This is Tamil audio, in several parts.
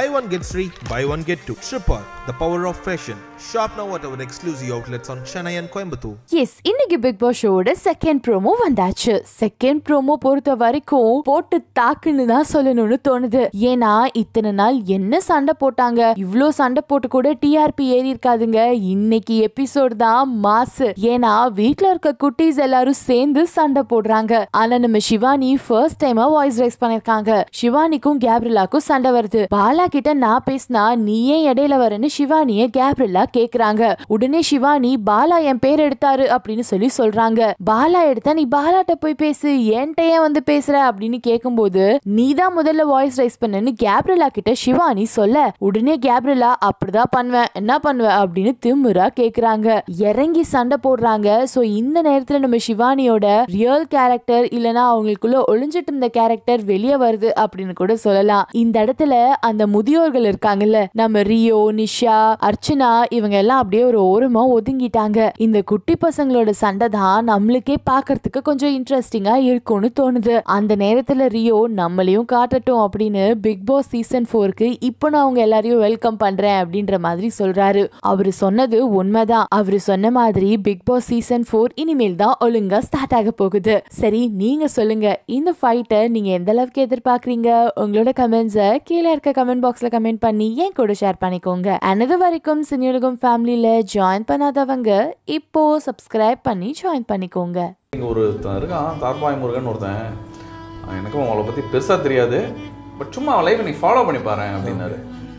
Buy one gets free, buy one get two. TRIPR, the power of fashion. Shop now at our exclusive outlets on Chennai and Coimbatore. Yes, இன்னைக்கு பிக் பாஸ் ஷோட செகண்ட் ப்ரோமோ வந்தாச்சு. செகண்ட் ப்ரோமோ பொறுத்த வரைக்கும் போட்டு தாக்குன்னு தான் சொல்லணும்னு தோணுது. ஏன்னா இத்தனை நாள் என்ன சண்டை போட்டாங்க, இவ்ளோ சண்டை போட்டு கூட டிஆர்பி ஏறி இருக்காதுங்க. இன்னைக்கு எபிசோட் தான் மாசு. ஏன்னா வீட்ல இருக்க குட்டீஸ் எல்லாரும் சேர்ந்து சண்டை போடுறாங்க. ஆனா நம்ம சிவானி ஃபர்ஸ்ட் டைமா வாய்ஸ் ரைஸ் பண்ணிருக்காங்க. சிவானிக்கும் கேப்ரிலாக்கும் சண்டை வருது. பாலா கிட்ட நான் பேசினா நீ ஏன் இடையில வரேன்னு சிவானிய கேப்ரிலா கேக்குறாங்க. உடனே சிவானி பாலா என் பேர் எடுத்தாரு அப்படின்னு சொல்றாங்க. பாலா எடுத்தா நீ பாலாட்ட போய் பேசு, என்கிட்ட ஏன் வந்து பேசுற அப்படின்னு கேக்கும்போது நீதான் முதல்ல வாய்ஸ் ரைஸ் பண்ணு கேப்ரிலா கிட்ட சிவானி சொல்ல, உடனே கேப்ரிலா அப்படிதான் பண்ணுவேன், என்ன பண்ணுவேன் அப்படின்னு திமுறா கேக்குறாங்க. இறங்கி சண்டை போடுறாங்க. சோ இந்த நேரத்துல நம்ம சிவானியோட ரியல் கேரக்டர் இல்லனா அவங்களுக்குள்ள ஒளிஞ்சிட்டு இருந்த கேரக்டர் வெளியே வருது அப்படின்னு கூட சொல்லலாம். இந்த இடத்துல அந்த முதியோர்கள் இருக்காங்கல்ல, நம்ம ரியோ, நிஷா, அர்ச்சனா இவங்க எல்லாம் அப்படியே ஒரு ஓரமா ஒதுங்கிட்டாங்க. இந்த குட்டி பசங்களோட சண்டை தான் நம்மளுக்கே பாக்குறதுக்கு கொஞ்சம் இன்ட்ரெஸ்டிங்கா இருக்கும்னு தோணுது. அந்த நேரத்துல ரியோ நம்மளையும் காட்டட்டும் அப்படின்னு பிக் பாஸ் சீசன் 4க்கு இப்போ நான் அவங்க எல்லாரையும் வெல்கம் பண்றேன் அப்படின்ற மாதிரி சொல்றாரு. அவரு சொன்னது உண்மைதான். அவரு சொன்ன மாதிரி பிக் பாஸ் சீசன் 4 இனிமேல் தான் ஒழுங்கா ஸ்டார்ட் ஆக போகுது. சரி, நீங்க சொல்லுங்க, இந்த ஃபைட்டை நீங்க எந்த அளவுக்கு எதிர்பார்க்கறீங்க? உங்களோட கமெண்ட்ஸை கீழே இருக்க கமெண்ட் பாக்ஸ்ல கமெண்ட் பண்ணி என் கூட ஷேர் பண்ணிக்கோங்க. அது வரைக்கும் சினியுலகம் ஃபேமிலியில ஜாயின் பண்ணாதவங்க இப்போ சப்ஸ்கிரைப் பண்ணி ஜாயின் பண்ணிக்கோங்க. இங்கே ஒருத்தன் இருக்கான், தார்பாய் முருகன் ஒருத்தன். எனக்கும் அவளை பற்றி பெருசாக தெரியாது, பட் சும்மா அவன் லைஃப் நீ ஃபாலோ பண்ணி பாரு அப்படின்னாரு.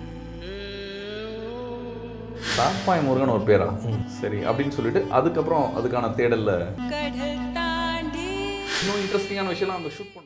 தார்பாய் முருகன் ஒரு பேரா? சரி அப்படின்னு சொல்லிட்டு அதுக்கப்புறம் அதுக்கான தேடலில் இன்னும் இன்ட்ரெஸ்டிங்கான விஷயம்லாம் அங்கே ஷூட் பண்ண